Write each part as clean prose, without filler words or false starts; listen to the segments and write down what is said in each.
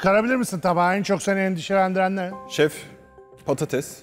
Çıkarabilir misin tabağı? En çok seni endişelendiren ne? Şef, patates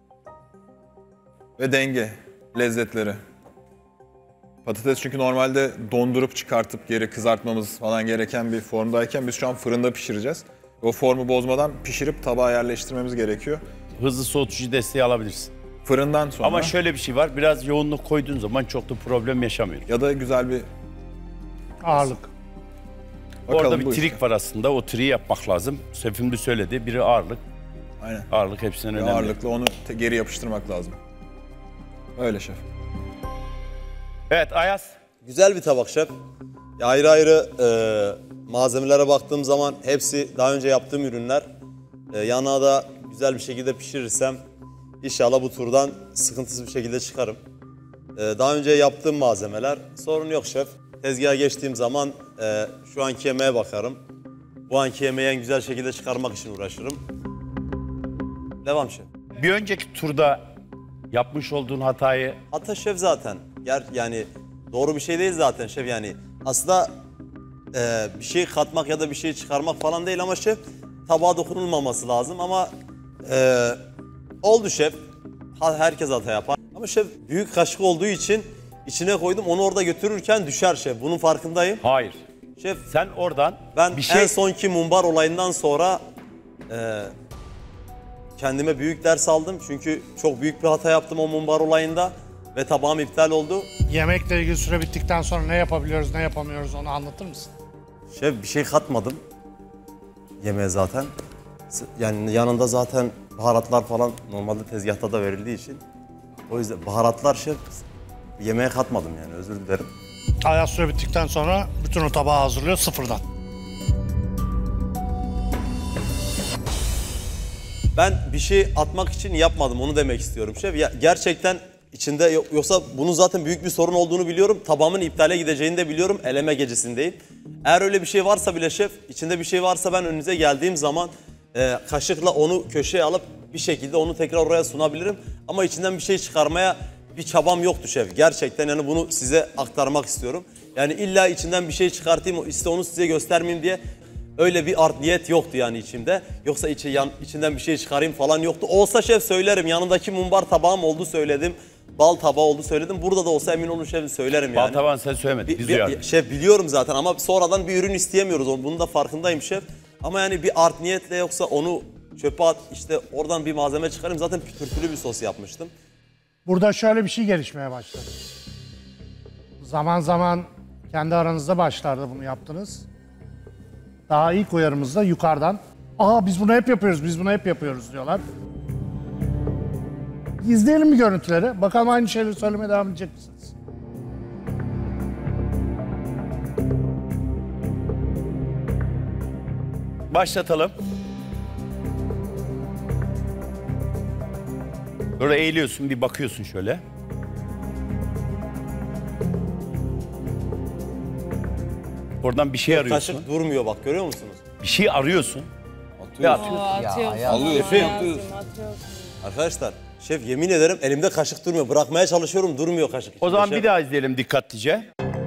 ve denge lezzetleri. Patates çünkü normalde dondurup çıkartıp geri kızartmamız falan gereken bir formdayken biz şu an fırında pişireceğiz. O formu bozmadan pişirip tabağa yerleştirmemiz gerekiyor. Hızlı soğutucu desteği alabilirsin. Fırından sonra... Ama şöyle bir şey var, biraz yoğunluk koyduğun zaman çok da problem yaşamıyoruz. Ya da güzel bir... Ağırlık. Bakalım, orada bir bu trik işte var aslında, o triği yapmak lazım. Şefim de söyledi, biri ağırlık. Aynen. Ağırlık hepsinden önemli. Ağırlıklı onu geri yapıştırmak lazım. Öyle şef. Evet Ayaz. Güzel bir tabak şef. Ayrı ayrı malzemelere baktığım zaman hepsi daha önce yaptığım ürünler. Yanına da güzel bir şekilde pişirirsem inşallah bu turdan sıkıntısız bir şekilde çıkarım. Daha önce yaptığım malzemeler sorun yok şef. Tezgaha geçtiğim zaman şu anki yemeğe bakarım. Bu anki yemeği en güzel şekilde çıkarmak için uğraşırım. Devam şef. Bir önceki turda yapmış olduğun hatayı... Hata şef zaten. Yani doğru bir şey değil zaten şef yani. Aslında bir şey katmak ya da bir şey çıkarmak falan değil ama şef tabağa dokunulmaması lazım ama oldu şef. Herkes hata yapar. Ama şef büyük kaşık olduğu için içine koydum, onu orada götürürken düşer şef. Bunun farkındayım. Hayır. Şef Sen oradan ben bir şey... en sonki mumbar olayından sonra kendime büyük ders aldım. Çünkü çok büyük bir hata yaptım o mumbar olayında ve tabağım iptal oldu. Yemekle ilgili süre bittikten sonra ne yapabiliyoruz, ne yapamıyoruz onu anlatır mısın? Şef bir şey katmadım yemeğe zaten. Yani yanında zaten baharatlar falan normalde tezgahta da verildiği için. O yüzden baharatlar şef yemeğe katmadım yani, özür dilerim. Ayaz süre bittikten sonra bütün o tabağı hazırlıyor sıfırdan. Ben bir şey atmak için yapmadım, onu demek istiyorum şef. Ya, gerçekten içinde yoksa bunun zaten büyük bir sorun olduğunu biliyorum. Tabağımın iptale gideceğini de biliyorum. Eleme gecesindeyim. Eğer öyle bir şey varsa bile şef, içinde bir şey varsa ben önünüze geldiğim zaman kaşıkla onu köşeye alıp bir şekilde onu tekrar oraya sunabilirim. Ama içinden bir şey çıkarmaya bir çabam yoktu şef. Gerçekten yani bunu size aktarmak istiyorum. Yani illa içinden bir şey çıkartayım, işte onu size göstermeyeyim diye öyle bir art niyet yoktu yani içimde. Yoksa içinden bir şey çıkarayım falan yoktu. Olsa şef söylerim. Yanındaki mumbar tabağım oldu söyledim. Bal tabağı oldu söyledim. Burada da olsa emin olun şef söylerim yani. Bal tabağını sen söylemedin. Biz duyardık. Şef biliyorum zaten ama sonradan bir ürün isteyemiyoruz. Bunun da farkındayım şef. Ama yani bir art niyetle yoksa onu çöpe at, işte oradan bir malzeme çıkarayım. Zaten pütürtülü bir sos yapmıştım. Burada şöyle bir şey gelişmeye başladı. Zaman zaman kendi aranızda başlarda bunu yaptınız. Daha ilk uyarımızda yukarıdan "Aa biz bunu hep yapıyoruz, biz bunu hep yapıyoruz" diyorlar. İzleyelim bir görüntüleri. Bakalım aynı şeyleri söylemeye devam edecek misiniz? Başlatalım. Böyle eğiliyorsun, bir bakıyorsun şöyle. Oradan bir şey arıyorsun. Kaşık durmuyor bak, görüyor musunuz? Bir şey arıyorsun. Ve atıyorsun. Alıyorsun. Arkadaşlar şef yemin ederim elimde kaşık durmuyor. Bırakmaya çalışıyorum, durmuyor kaşık. O zaman Şef, bir daha izleyelim dikkatlice.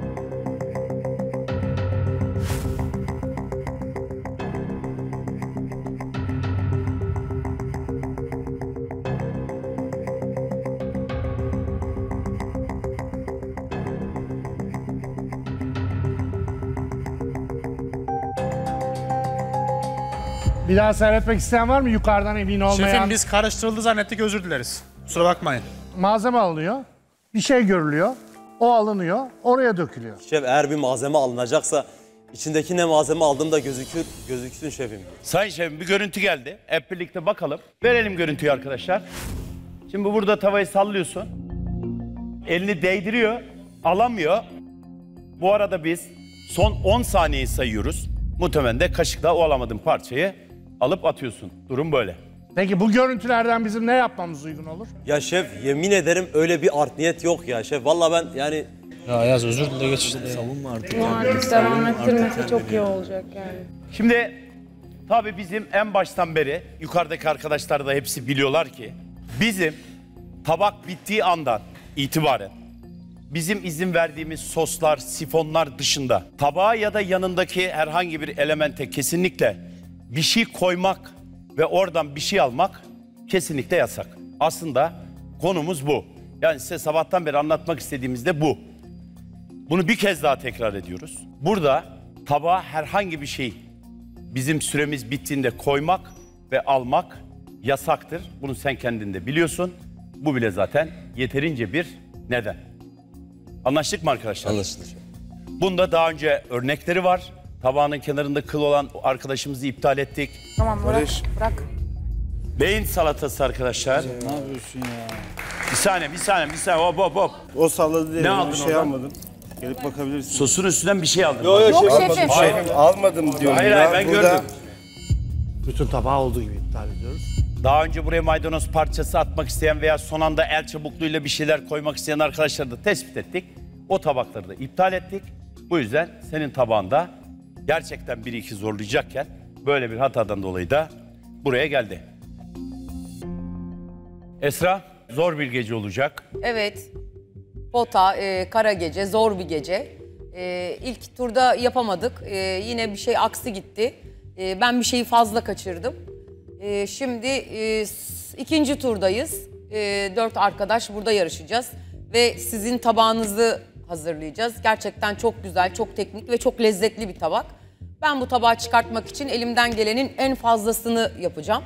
Bir daha seyretmek isteyen var mı? Yukarıdan emin olmayan. Şefim biz karıştırıldı zannettik, özür dileriz. Kusura bakmayın. Malzeme alınıyor. Bir şey görülüyor. O alınıyor. Oraya dökülüyor. Şef eğer bir malzeme alınacaksa içindeki ne malzeme aldığım da gözüksün şefim. Sayın şefim bir görüntü geldi. Hep birlikte bakalım. Verelim görüntüyü arkadaşlar. Şimdi burada tavayı sallıyorsun. Elini değdiriyor. Alamıyor. Bu arada biz son 10 saniyeyi sayıyoruz. Muhtemelen de kaşıkla o alamadığın parçayı alıp atıyorsun. Durum böyle. Peki bu görüntülerden bizim ne yapmamız uygun olur? Ya şef yemin ederim öyle bir art niyet yok ya şef. Vallahi ben yani... Ya Yaz özür dile geç işte. Savunma artık. Artık devam ettirmesi çok iyi olacak yani. Şimdi tabii bizim en baştan beri yukarıdaki arkadaşlar da hepsi biliyorlar ki bizim tabak bittiği andan itibaren bizim izin verdiğimiz soslar, sifonlar dışında tabağa ya da yanındaki herhangi bir elemente kesinlikle bir şey koymak ve oradan bir şey almak kesinlikle yasak. Aslında konumuz bu. Yani size sabahtan beri anlatmak istediğimiz de bu. Bunu bir kez daha tekrar ediyoruz. Burada tabağa herhangi bir şey bizim süremiz bittiğinde koymak ve almak yasaktır. Bunu sen kendin de biliyorsun. Bu bile zaten yeterince bir neden. Anlaştık mı arkadaşlar? Anlaşıldı. Bunda daha önce örnekleri var. Tabağının kenarında kıl olan arkadaşımızı iptal ettik. Tamam bırak. Beyin salatası arkadaşlar. Ne yapıyorsun ya? Bir saniye. Hop. O salladı diye Ne ben aldın bir şey oradan? almadım. Gelip bakabilirsin. Sosun üstünden bir şey aldım. Yok şefim. Hayır. Almadım diyorum. Hayır, ya. ben Burada- gördüm. Bütün tabağı olduğu gibi iptal ediyoruz. Daha önce buraya maydanoz parçası atmak isteyen veya son anda el çabukluğuyla bir şeyler koymak isteyen arkadaşları da tespit ettik. O tabakları da iptal ettik. Bu yüzden senin tabağında gerçekten 1-2 zorlayacakken böyle bir hatadan dolayı da buraya geldi. Esra, zor bir gece olacak. Evet. Pota, kara gece, zor bir gece. İlk turda yapamadık. Yine bir şey aksi gitti. Ben bir şeyi fazla kaçırdım. Şimdi ikinci turdayız. 4 arkadaş burada yarışacağız. Ve sizin tabağınızı hazırlayacağız. Gerçekten çok güzel, çok teknik ve çok lezzetli bir tabak. Ben bu tabağı çıkartmak için elimden gelenin en fazlasını yapacağım.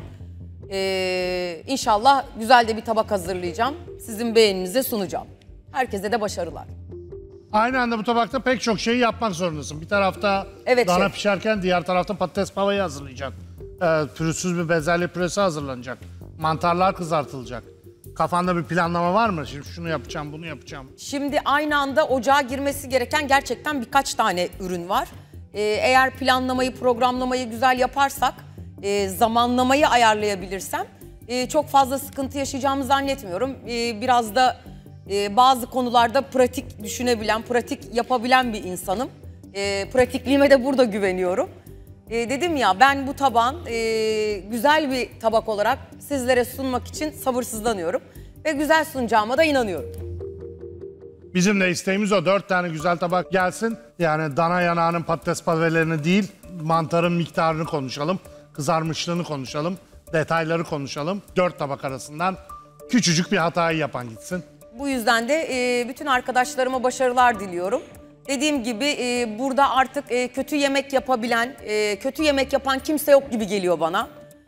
İnşallah güzel de bir tabak hazırlayacağım. Sizin beğeninize sunacağım. Herkese de başarılar. Aynı anda bu tabakta pek çok şeyi yapmak zorundasın. Bir tarafta Evet, dana şef. pişerken diğer tarafta patates pavayı hazırlayacaksın. Pürüzsüz bir bezelye püresi hazırlanacak. Mantarlar kızartılacak. Kafanda bir planlama var mı? Şimdi şunu yapacağım, bunu yapacağım. Şimdi aynı anda ocağa girmesi gereken gerçekten birkaç tane ürün var. Eğer planlamayı, programlamayı güzel yaparsak, zamanlamayı ayarlayabilirsem çok fazla sıkıntı yaşayacağımı zannetmiyorum. Biraz da bazı konularda pratik düşünebilen, pratik yapabilen bir insanım. Pratikliğime de burada güveniyorum. Dedim ya ben bu tabağın güzel bir tabak olarak sizlere sunmak için sabırsızlanıyorum. Ve güzel sunacağıma da inanıyorum. Bizim de isteğimiz o. 4 tane güzel tabak gelsin. Yani dana yanağının patates pavelerini değil, mantarın miktarını konuşalım. Kızarmışlığını konuşalım. Detayları konuşalım. 4 tabak arasından küçücük bir hatayı yapan gitsin. Bu yüzden de bütün arkadaşlarıma başarılar diliyorum. Dediğim gibi burada artık kötü yemek yapabilen, kötü yemek yapan kimse yok gibi geliyor bana.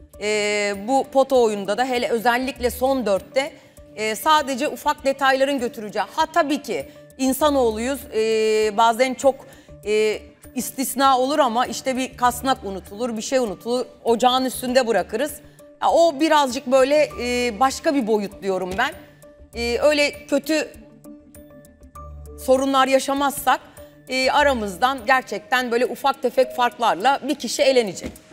Bu pota oyunda da hele özellikle son 4'te sadece ufak detayların götüreceği. Ha tabii ki insanoğluyuz, bazen çok istisna olur ama işte bir kasnak unutulur, bir şey unutulur, ocağın üstünde bırakırız. Ya, o birazcık böyle başka bir boyut diyorum ben. Öyle kötü sorunlar yaşamazsak aramızdan gerçekten böyle ufak tefek farklarla bir kişi elenecek.